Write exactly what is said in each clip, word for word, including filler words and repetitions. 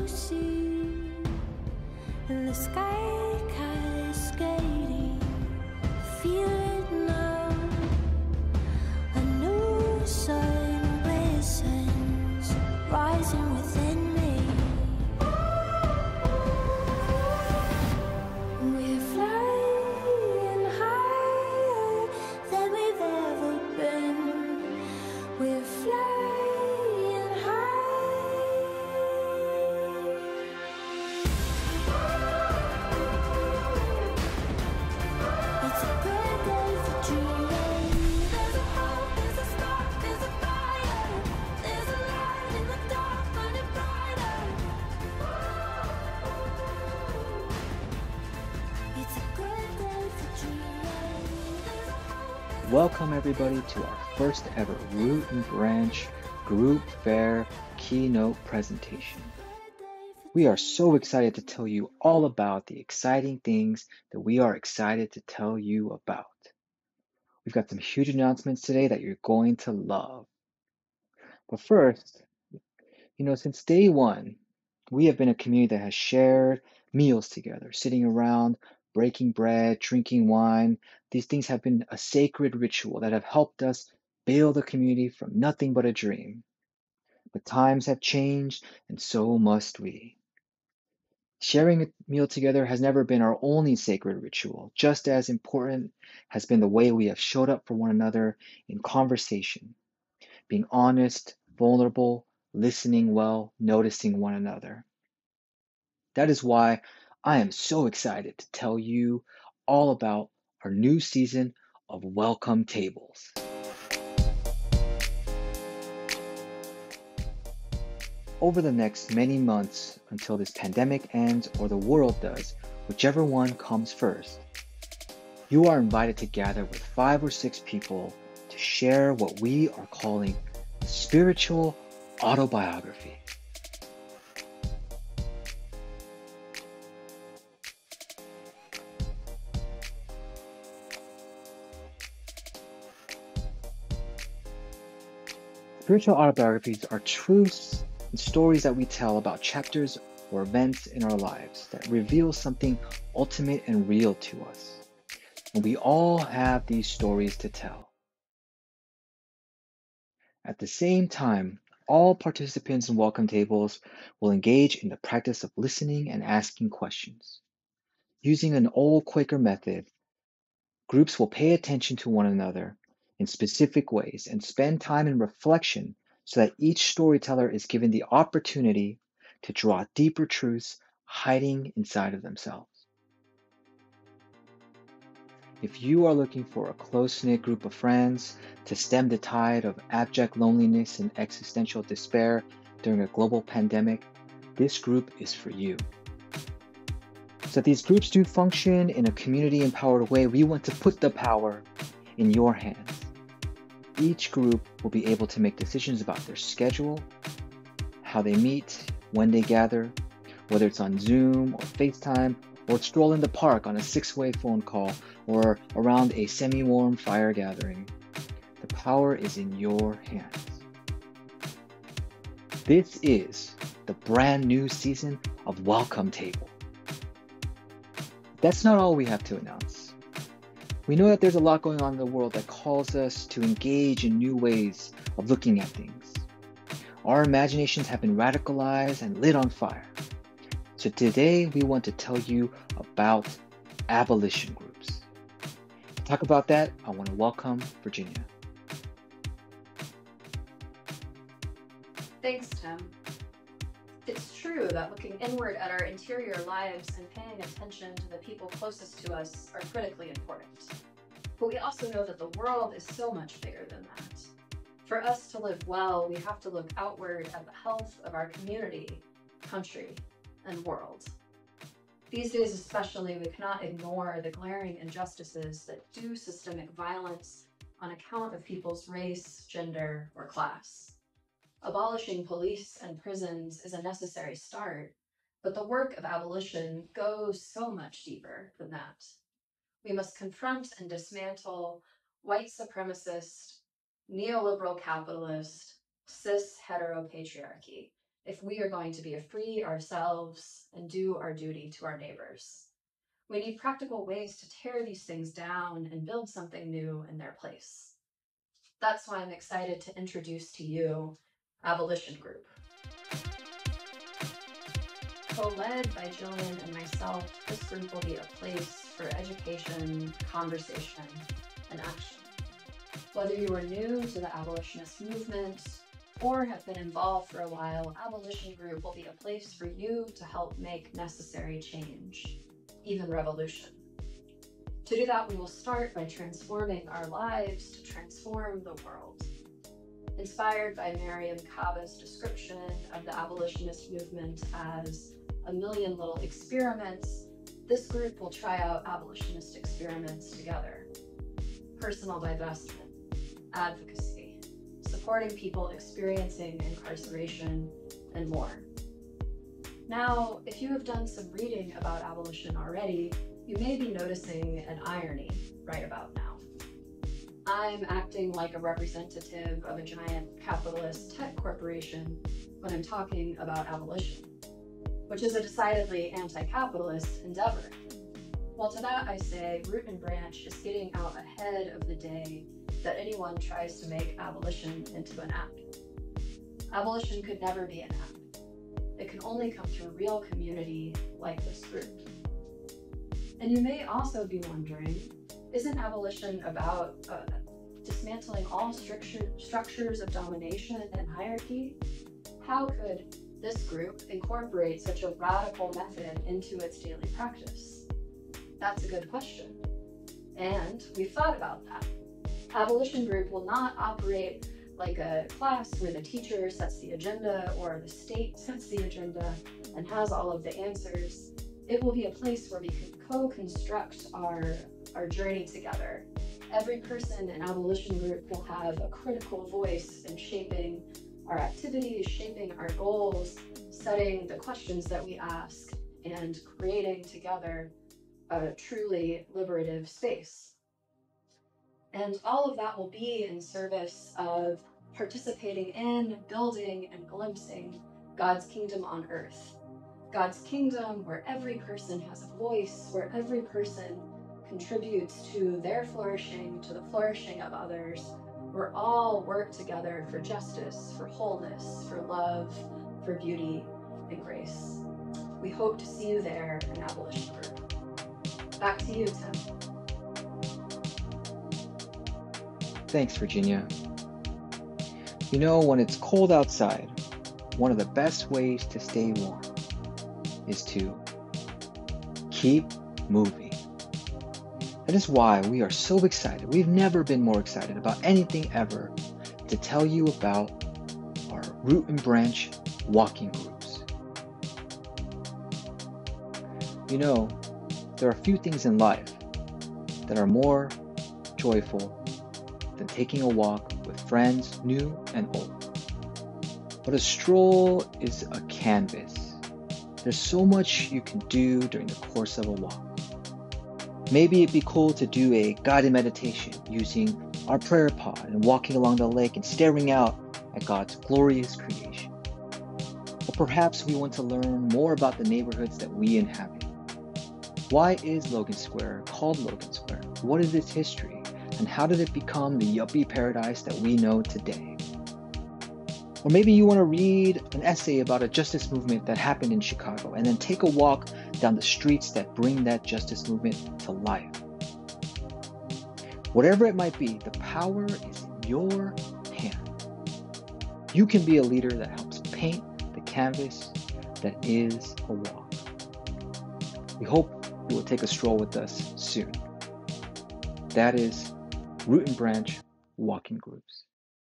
see in the sky cascading. Feel it now. A new sun glistens, rising within me. We're flying higher than we've ever been. We're flying high. It's a good day for dreaming. There's a hope, there's a spark, there's a fire. There's a light in the dark, burning brighter. It's a good day for dreaming. There's a hope. Welcome everybody to our first ever Root and Branch Group Fair keynote presentation. We are so excited to tell you all about the exciting things that we are excited to tell you about. We've got some huge announcements today that you're going to love. But first, you know, since day one, we have been a community that has shared meals together, sitting around, breaking bread, drinking wine. These things have been a sacred ritual that have helped us build a community from nothing but a dream. But times have changed, and so must we. Sharing a meal together has never been our only sacred ritual. Just as important has been the way we have showed up for one another in conversation, being honest, vulnerable, listening well, noticing one another. That is why I am so excited to tell you all about our new season of Welcome Tables. Over the next many months until this pandemic ends or the world does, whichever one comes first, you are invited to gather with five or six people to share what we are calling spiritual autobiography. Spiritual autobiographies are truths and stories that we tell about chapters or events in our lives that reveal something ultimate and real to us. And we all have these stories to tell. At the same time, all participants in Welcome Tables will engage in the practice of listening and asking questions. Using an old Quaker method, groups will pay attention to one another in specific ways and spend time in reflection so that each storyteller is given the opportunity to draw deeper truths hiding inside of themselves. If you are looking for a close-knit group of friends to stem the tide of abject loneliness and existential despair during a global pandemic, this group is for you. So that these groups do function in a community-empowered way, we want to put the power in your hands. Each group will be able to make decisions about their schedule, how they meet, when they gather, whether it's on Zoom or FaceTime, or stroll in the park on a six-way phone call, or around a semi-warm fire gathering. The power is in your hands. This is the brand new season of Welcome Table. That's not all we have to announce. We know that there's a lot going on in the world that calls us to engage in new ways of looking at things. Our imaginations have been radicalized and lit on fire. So today we want to tell you about abolition groups. To talk about that, I want to welcome Virginia. Thanks, Tim. It's true that looking inward at our interior lives and paying attention to the people closest to us are critically important. But we also know that the world is so much bigger than that. For us to live well, we have to look outward at the health of our community, country, and world. These days especially, we cannot ignore the glaring injustices that do systemic violence on account of people's race, gender, or class. Abolishing police and prisons is a necessary start, but the work of abolition goes so much deeper than that. We must confront and dismantle white supremacist, neoliberal capitalist, cis heteropatriarchy if we are going to be free ourselves and do our duty to our neighbors. We need practical ways to tear these things down and build something new in their place. That's why I'm excited to introduce to you Abolition Group. Co-led by Jillian and myself, this group will be a place for education, conversation, and action. Whether you are new to the abolitionist movement or have been involved for a while, Abolition Group will be a place for you to help make necessary change, even revolution. To do that, we will start by transforming our lives to transform the world. Inspired by Mariam Kaba's description of the abolitionist movement as a million little experiments, this group will try out abolitionist experiments together. Personal divestment, advocacy, supporting people experiencing incarceration, and more. Now, if you have done some reading about abolition already, you may be noticing an irony right about now. I'm acting like a representative of a giant capitalist tech corporation when I'm talking about abolition, which is a decidedly anti-capitalist endeavor. Well, to that I say, Root and Branch is getting out ahead of the day that anyone tries to make abolition into an app. Abolition could never be an app. It can only come through real community like this group. And you may also be wondering, isn't abolition about uh, dismantling all structure, structures of domination and hierarchy? How could this group incorporate such a radical method into its daily practice? That's a good question. And we've thought about that. Abolition Group will not operate like a class where the teacher sets the agenda or the state sets the agenda and has all of the answers. It will be a place where we can co-construct our, our journey together. Every person in Abolition Group will have a critical voice in shaping our activities, shaping our goals, setting the questions that we ask, and creating together a truly liberative space. And all of that will be in service of participating in, building, and glimpsing God's kingdom on earth. God's kingdom where every person has a voice, where every person contributes to their flourishing, to the flourishing of others, where all work together for justice, for wholeness, for love, for beauty, and grace. We hope to see you there in Abolition Group. Back to you, Tim. Thanks, Virginia. You know, when it's cold outside, one of the best ways to stay warm is to keep moving. That is why we are so excited. We've never been more excited about anything ever to tell you about our Root and Branch walking groups. You know, there are a few things in life that are more joyful than taking a walk with friends, new and old. But a stroll is a canvas. There's so much you can do during the course of a walk. Maybe it'd be cool to do a guided meditation using our prayer pod and walking along the lake and staring out at God's glorious creation. Or perhaps we want to learn more about the neighborhoods that we inhabit. Why is Logan Square called Logan Square? What is its history? And how did it become the yuppie paradise that we know today? Or maybe you want to read an essay about a justice movement that happened in Chicago and then take a walk down the streets that bring that justice movement to life. Whatever it might be, the power is in your hand. You can be a leader that helps paint the canvas that is a walk. We hope you will take a stroll with us soon. That is Root and Branch walking groups.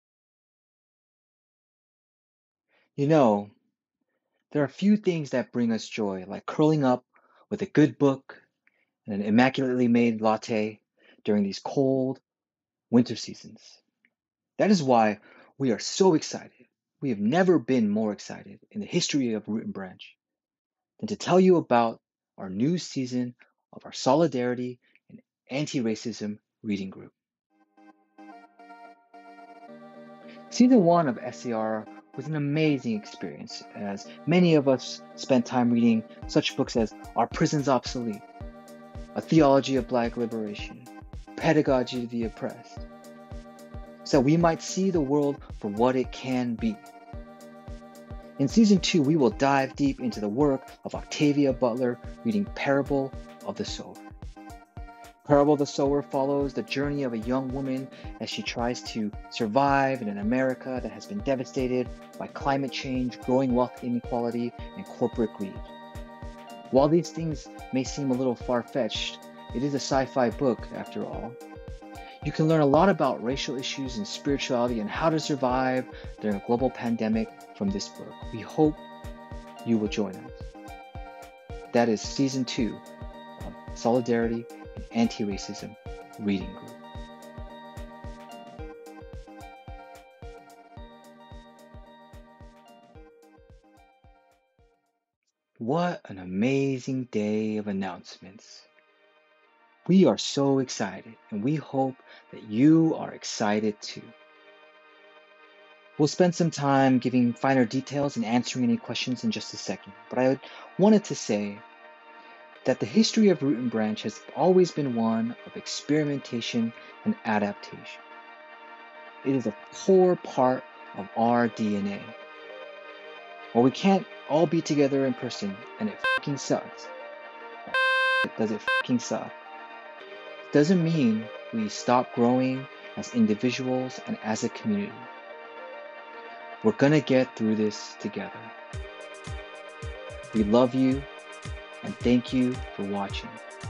You know, there are few things that bring us joy, like curling up with a good book and an immaculately made latte during these cold winter seasons. That is why we are so excited. We have never been more excited in the history of Root and Branch than to tell you about our new season of our Solidarity and Anti-Racism reading group. Season one of S A R was an amazing experience, as many of us spent time reading such books as Are Prisons Obsolete?, A Theology of Black Liberation, Pedagogy of the Oppressed, so we might see the world for what it can be. In season two, we will dive deep into the work of Octavia Butler, reading Parable of the Sower. Parable of the Sower follows the journey of a young woman as she tries to survive in an America that has been devastated by climate change, growing wealth inequality, and corporate greed. While these things may seem a little far-fetched, it is a sci-fi book after all. You can learn a lot about racial issues and spirituality and how to survive during a global pandemic from this book. We hope you will join us. That is season two of Solidarity and Anti-Racism Reading Group. What an amazing day of announcements. We are so excited, and we hope that you are excited too. We'll spend some time giving finer details and answering any questions in just a second, but I wanted to say that the history of Root and Branch has always been one of experimentation and adaptation. It is a core part of our D N A. While we can't all be together in person, and it fucking sucks, does it fucking suck, doesn't mean we stop growing as individuals and as a community. We're gonna get through this together. We love you, and thank you for watching.